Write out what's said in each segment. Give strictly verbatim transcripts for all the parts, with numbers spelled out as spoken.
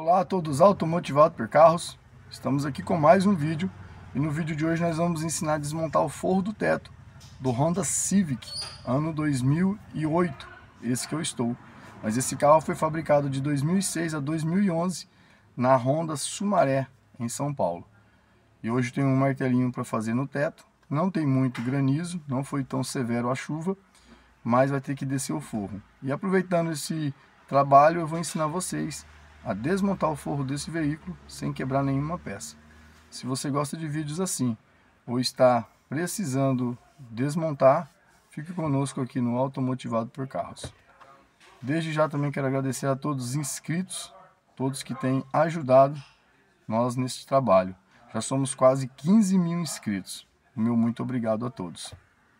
Olá a todos automotivados por carros, estamos aqui com mais um vídeo e no vídeo de hoje nós vamos ensinar a desmontar o forro do teto do Honda Civic, ano dois mil e oito, esse que eu estou. Mas esse carro foi fabricado de dois mil e seis a dois mil e onze na Honda Sumaré, em São Paulo. E hoje tem um martelinho para fazer no teto, não tem muito granizo, não foi tão severo a chuva, mas vai ter que descer o forro. E aproveitando esse trabalho, eu vou ensinar vocês a desmontar o forro desse veículo sem quebrar nenhuma peça. Se você gosta de vídeos assim, ou está precisando desmontar, fique conosco aqui no Automotivado por Carros. Desde já também quero agradecer a todos os inscritos, todos que têm ajudado nós nesse trabalho. Já somos quase quinze mil inscritos. O meu muito obrigado a todos.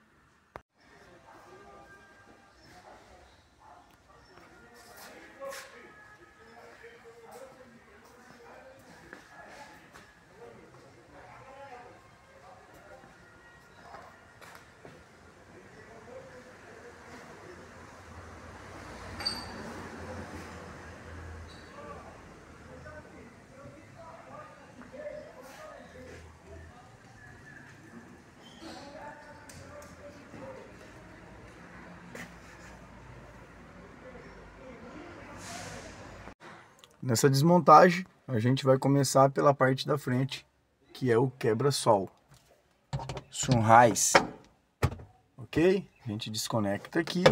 Nessa desmontagem, a gente vai começar pela parte da frente, que é o quebra-sol Sunrise, ok? A gente desconecta aqui,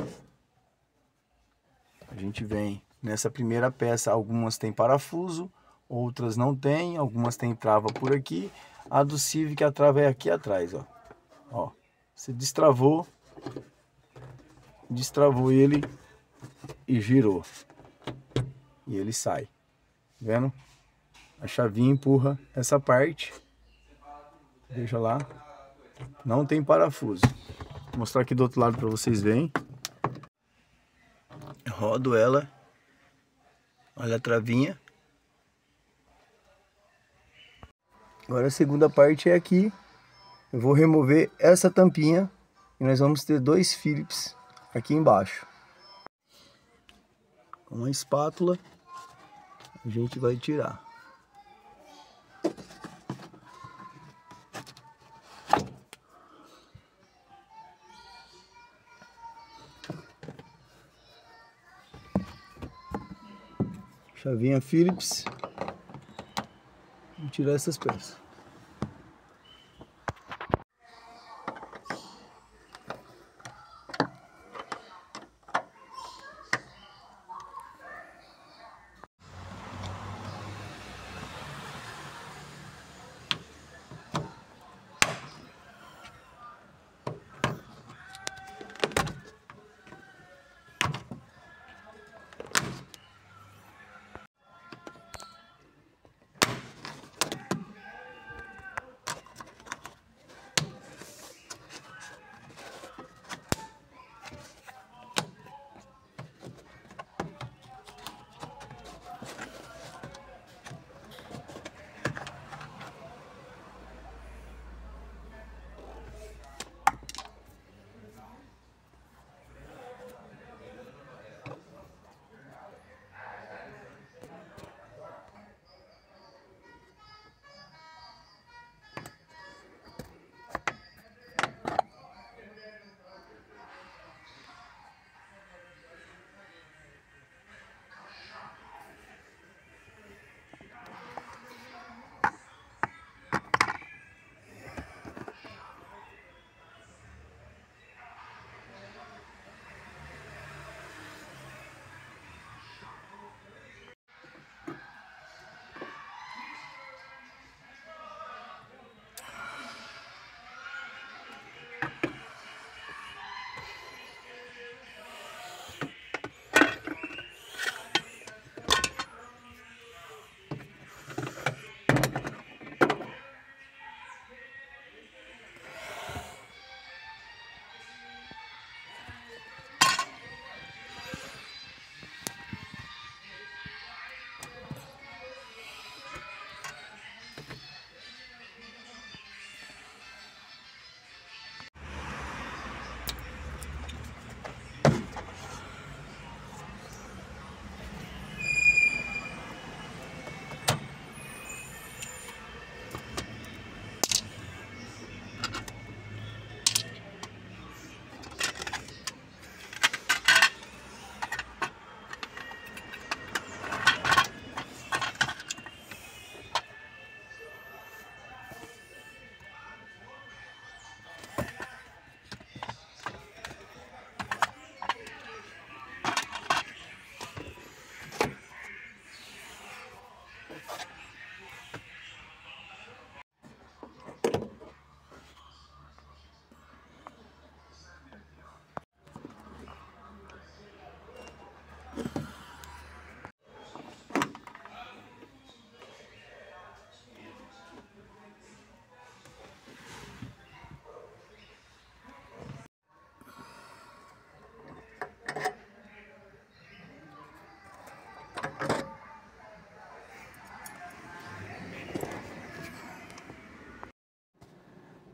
a gente vem nessa primeira peça, algumas tem parafuso, outras não tem, algumas tem trava por aqui, a do Civic a trava é aqui atrás, ó. Ó, você destravou, destravou ele e girou, e ele sai. Vendo? A chavinha empurra essa parte. Veja lá. Não tem parafuso. Vou mostrar aqui do outro lado para vocês verem. Rodo ela. Olha a travinha. Agora a segunda parte é aqui. Eu vou remover essa tampinha e nós vamos ter dois Phillips aqui embaixo. Com uma espátula a gente vai tirar. Chavinha Phillips. Vou tirar essas peças.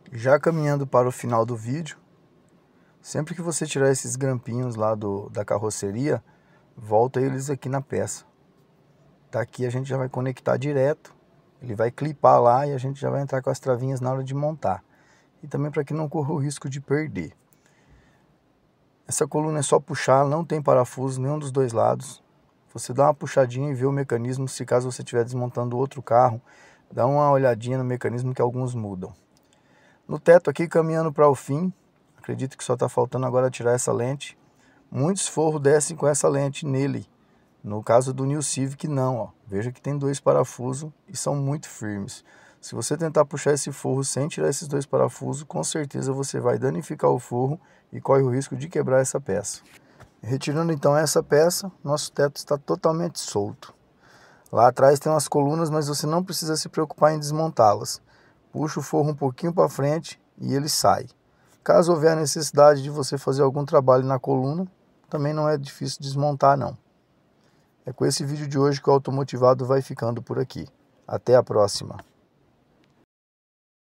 Já caminhando para o final do vídeo, sempre que você tirar esses grampinhos lá do, da carroceria, volta eles aqui na peça. Daqui a gente já vai conectar direto, ele vai clipar lá e a gente já vai entrar com as travinhas na hora de montar. E também para que não corra o risco de perder. Essa coluna é só puxar, não tem parafuso nenhum dos dois lados. Você dá uma puxadinha e vê o mecanismo, se caso você estiver desmontando outro carro, dá uma olhadinha no mecanismo que alguns mudam. No teto aqui, caminhando para o fim, acredito que só está faltando agora tirar essa lente. Muitos forros descem com essa lente nele. No caso do New Civic não, ó. Veja que tem dois parafusos e são muito firmes. Se você tentar puxar esse forro sem tirar esses dois parafusos, com certeza você vai danificar o forro e corre o risco de quebrar essa peça. Retirando então essa peça, nosso teto está totalmente solto. Lá atrás tem umas colunas, mas você não precisa se preocupar em desmontá-las. Puxa o forro um pouquinho para frente e ele sai. Caso houver a necessidade de você fazer algum trabalho na coluna, também não é difícil desmontar não. É com esse vídeo de hoje que o Automotivado vai ficando por aqui. Até a próxima.